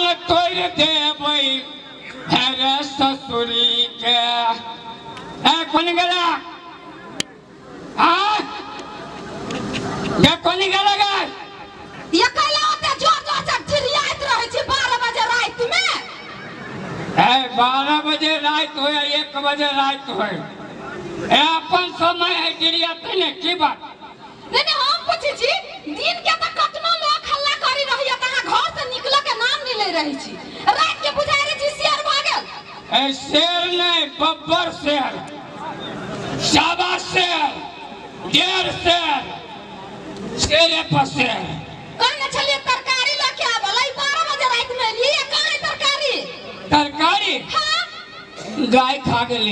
तोड़ देबै हेरे ससुरी के कौन गेला हाँ ये कौन गेला गे ये कहला होते जोर जोर से चिल्लाइत रहे छी 12 बजे रात में 12 बजे रात हो या 1 बजे रात हो अपन समय है गिरिया तने की बात नहीं हम पूछी छी दिन के त कतनो लोग हल्ला करी रहिया तहां घर से निकले के नाम नहीं ले रही छी रात के बुझाई रही छी शेर भागल शेर नहीं बब्बर शेर शाबा शेर डेर शेर शेरे पर शेर कहने चलिए तरकारी लेके आबल 12 बजे रात में लिए काहे तरकारी हां गाय खा गेली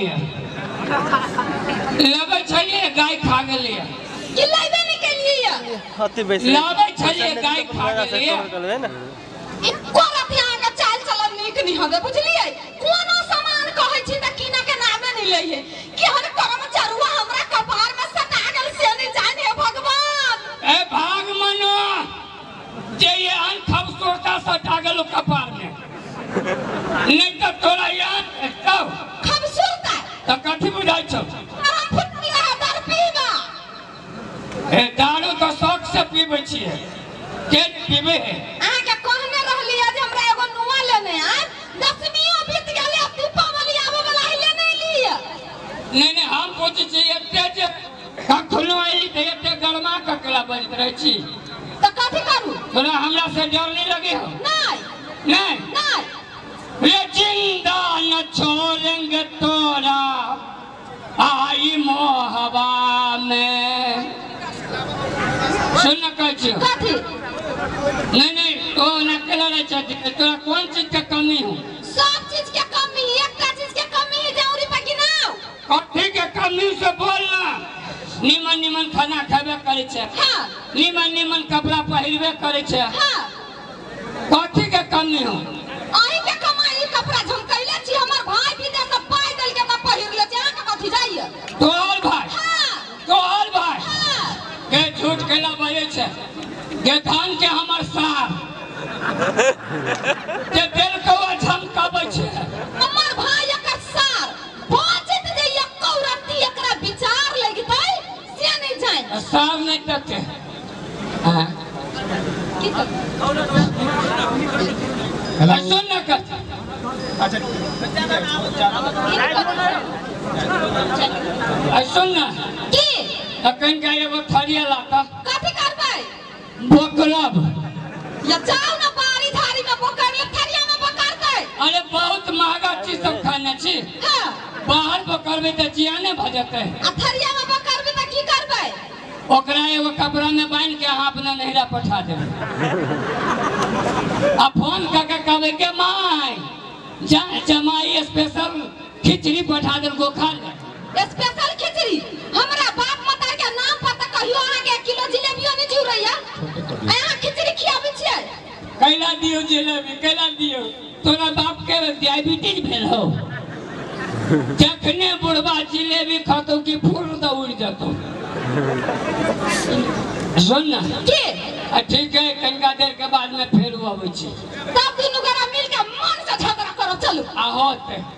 लगे चलिए गाय खा गेली कि लाइबे नहीं के लिए अति बेसी लगे चलिए गाय खा गेली एको रात यहां का चाल चलन नीक नहीं हबे बुझलिए कोनो सामान कहै छी त किना के नामे नहीं लइए कि हर कर्म चरुआ हमरा कपार में सटा गेल से नहीं जाने भगवान ए भाग मनो जे ये अन खूबसूरता सटा गेल कपार में नहीं तो तोरा याद तो खूबसूरता त कथि बुझाइ छ हम फुटनी है दारू पीबा ए दारू तो शौक से पीबै छिए के पीबे है आ के कहने रहली जे हमरा एगो नुआ लेने आ 10वीं बीत गेले अब दीपावली आवे वाला है ले नहीं लिए नहीं हम पूछे छी एते जे कखनो आइली त एते गरमा ककला बजत रहै छी त कथि करू तोरा हमरा से डर नहीं लगे हो नहीं ये जिंदा न छोड़ेंगे तोरा आई मोहबा में सुन कह कथि नहीं तो न केला रे चाची तोरा कौन चीज के कमी हो सब चीज के कमी एकटा चीज के कमी है जौरी पे गिनाओ कथि के कमी से बोलना निमन खाना खाबे करे छे हां निमन कपड़ा पहिरबे करे छे हां कथि के कमी हो आही के कमाई कपड़ा झमकैले छी हमर भाई विदेश से पाई देल के त पहिर ले जा के कथि जाइए तोहर भाई हां तोहर भाई हां के झूठ केला बजे छे के धान के हमर सार के दिल को झमकाबै छे हमर भाई एकर सार बाजत जे एको राती एकरा विचार लगतै से नहीं जान सार नहीं तके हां की सुन न कर अच्छा सुन न की अखन का एगो थरिया लाता कथि करबै बोकरब या जाओ ना बारी धारी में पकड़ ले थरिया में पकड़तै अरे बहुत महंगा चीज सब खाना छी हां बाहर पकड़बे त जियाने भ जते आ थरिया में पकड़बे त की करबै ओकरा एगो कपड़ा में बांध के अहाँ अपना नहिरा पठा देबै आ फोन करके कहबै के माई जमाई स्पेशल खिचड़ी पठा देल गो खा ले स्पेशल खिचड़ी हमरा बाप माता के नाम पता कहियो अहाँ के 1 किलो जिलेबियो नहीं जुरैया अहाँ खिचड़ी खियाबै छियै कैला दियो जिलेबी कैला दियो तोरा बाप के डायबिटीज भेल हो जखने बुढ़वा जिलेबी खातो की फूल द उड़ जतो सुन ना ठीक है कनिका देर के बाद में फेर आबै छी सब दिन गोरा मिल के मन से झगड़ा करो चलू आ होते